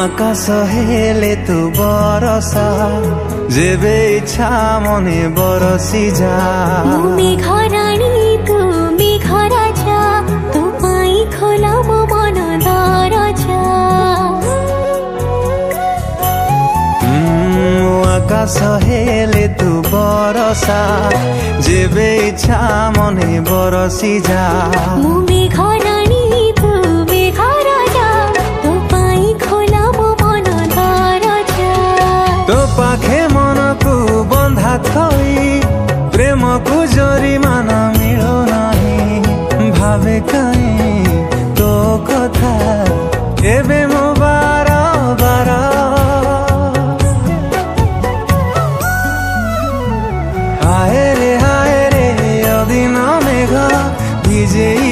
आकाश हेले तू बरसा जेबे इच्छा मने बरसी जा मेघराणी तू मेघ राजा तू पाई खोला मो मन दरजा आकाश हेले तू बरसा जेबे इच्छा मने बरसी जा मेघराणी तू मेघ राजा तू पाई खोला मो मन दरजा तो पाखे मन को बंधा थई प्रेम को जरी मान मिलो नहीं भावे कहीं तो कथा एबे मो बार बार हाय रे अदिन मेघ भिजे